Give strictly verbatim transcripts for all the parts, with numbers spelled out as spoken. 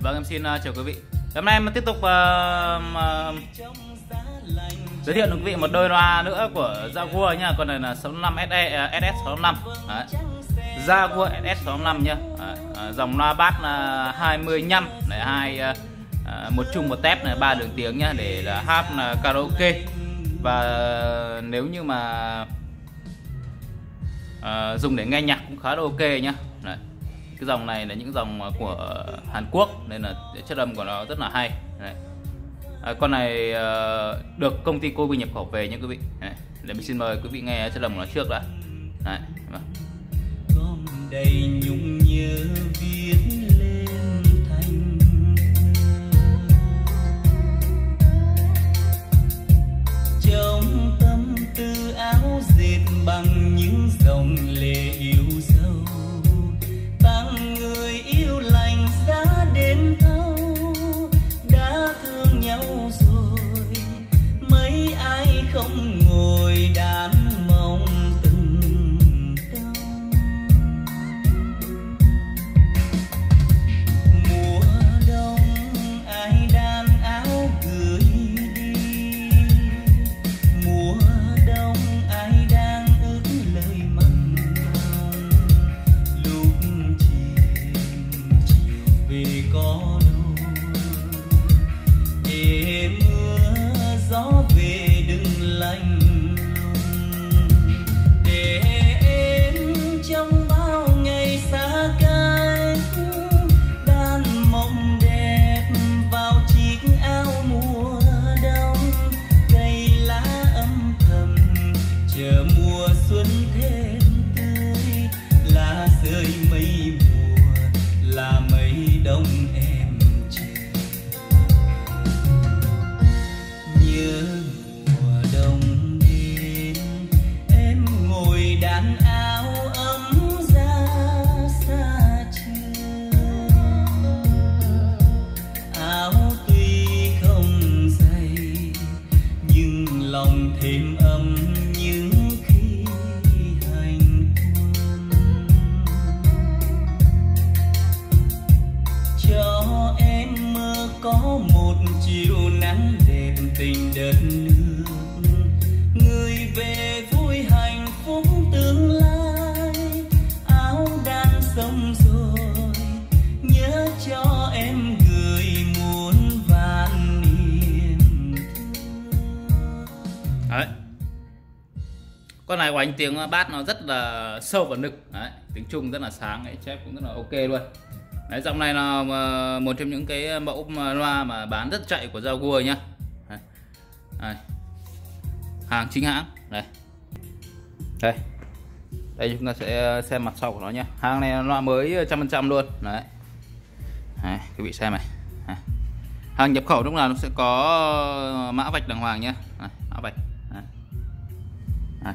Vâng, em xin uh, chào quý vị. Hôm nay em tiếp tục uh, uh, giới thiệu đến quý vị một đôi loa nữa của Jaguar nha. Con này là sáu năm ét e, ét ét sáu năm. Đấy. Jaguar ét ét sáu năm nhá. Đấy. Uh, dòng loa bass là hai mươi lăm để hai uh, uh, một chung một tép này, ba đường tiếng nhá, để là hát là karaoke. Và nếu như mà uh, dùng để nghe nhạc cũng khá là ok nhá. Đấy. Cái dòng này là những dòng của Hàn Quốc nên là chất âm của nó rất là hay. Đấy. À, con này uh, được công ty Kobe nhập khẩu về nha quý vị. Đấy. Để mình xin mời quý vị nghe chất âm của nó trước đã. Đấy. Gom đầy nhung nhớ viết lên thành trong tâm tư áo dệt bằng những dòng lệ yêu dấu. Tặng người yêu lành giá đến thâu, đã thương nhau rồi mấy ai không ngồi đàn mong từng đâu. Mùa đông ai đan áo gửi đi, mùa đông ai đang ước lời mặn nồng. Lúc vì có đâu để mưa gió về đừng lạnh lùng, để em trong bao ngày xa cách đan mộng đẹp vào chiếc áo mùa đông. Cây lá âm thầm chờ mùa xuân thêm tươi, lá rơi mây mùa là mây đông em chờ. Nhớ mùa đông đến em ngồi đàn áo ấm ra xa trường. Áo tuy không dày nhưng lòng thêm ấm những khi hành quân. Cho em mơ có một chiều nắng đẹp tình đất nước, người về vui hạnh phúc tương lai. Áo đang sống rồi nhớ cho em gửi muôn vàn niềm thương. Đấy. Con này của anh tiếng bass nó rất là sâu và nực. Đấy. Tiếng Trung rất là sáng, ấy, chép cũng rất là ok luôn. Đấy, dòng này là một trong những cái mẫu loa mà bán rất chạy của Jaguar nhá. Đây. Đây. Hàng chính hãng. Đây. Đây. Đây chúng ta sẽ xem mặt sau của nó nhé. Hàng này là loa mới một trăm phần trăm luôn. Đấy. Đấy, quý vị xem này. Đấy. Hàng nhập khẩu lúc nào nó sẽ có mã vạch đàng hoàng nhé. Đây, mã vạch. Đấy. Đây.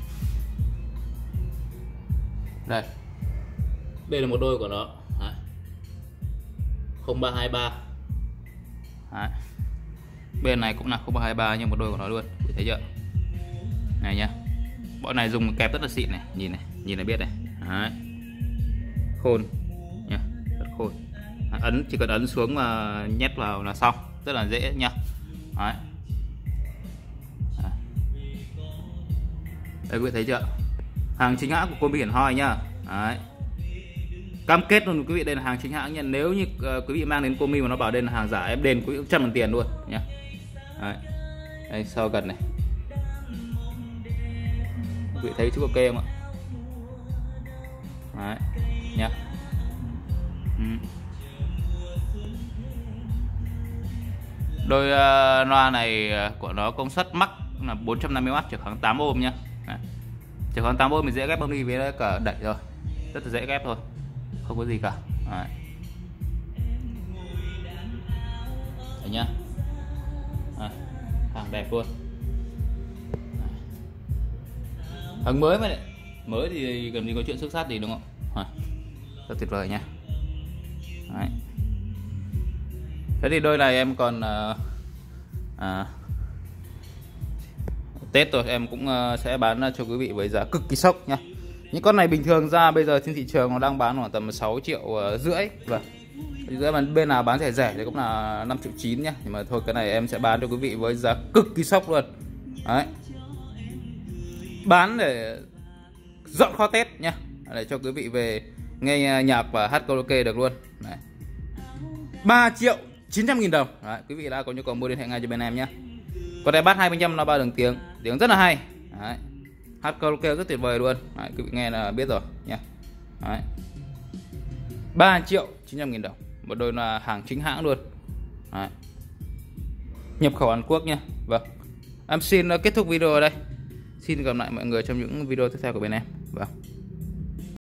Đây. Đây là một đôi của nó. Đấy. không ba hai ba. Đấy. Bên này cũng là không ba hai ba nhưng một đôi của nó luôn, thấy chưa? Này nhá. Bọn này dùng kẹp rất là xịn này, nhìn này, nhìn là biết này. Đấy. Khôn nhá, rất khôn. Đấy. Ấn chỉ cần ấn xuống và nhét vào là xong, rất là dễ nhá. Đấy. Đấy. Đây quý vị thấy chưa? Hàng chính hãng của Kobe Hiển Hoi nhá. Đấy. Cam kết luôn quý vị, đây là hàng chính hãng nha. Nếu như uh, quý vị mang đến Kobe mà nó bảo đây là hàng giả, em đền quý vị trăm bằng tiền luôn nha. Đấy. Đây sau gần này, quý vị thấy chữ ok không ạ? Đấy nhá. Ừ. Đôi uh, loa này uh, của nó công suất max là bốn trăm năm mươi oát, trở khoảng tám ôm nhá. Đấy. Trở khoảng tám ôm mình dễ ghép âm đi với cả đẩy rồi, rất là dễ ghép thôi, không có gì cả. Đấy. Đấy nhá. Đấy. Hàng đẹp luôn. Đấy. Hàng mới mà đấy. Mới thì cần gì có chuyện xước sát gì đúng không? Đấy. Rất tuyệt vời nha. Đấy. Thế thì đôi này em còn uh, uh, Tết rồi em cũng uh, sẽ bán cho quý vị với giá cực kỳ sốc nha. Những con này bình thường ra bây giờ trên thị trường nó đang bán khoảng tầm sáu triệu rưỡi. Vâng. Giữa mà bên nào bán rẻ rẻ thì cũng là năm triệu chín nhá. Nhưng mà thôi cái này em sẽ bán cho quý vị với giá cực kỳ sốc luôn. Đấy. Bán để dọn kho Tết nhá, để cho quý vị về nghe nhạc và hát karaoke được luôn. Đấy. ba triệu chín trăm nghìn đồng. Đấy, quý vị đã có nhu cầu mua liên hệ ngay cho bên em nhé. Con này bass hai mươi lăm nó ba đường tiếng, tiếng rất là hay. Đấy. Hát karaoke rất tuyệt vời luôn. Đấy, quý vị nghe là biết rồi nhé. Đấy. ba triệu chín trăm nghìn đồng, một đôi là hàng chính hãng luôn. Đấy. Nhập khẩu Hàn Quốc nha. Vâng, em xin kết thúc video ở đây. Xin gặp lại mọi người trong những video tiếp theo của bên em. Vâng.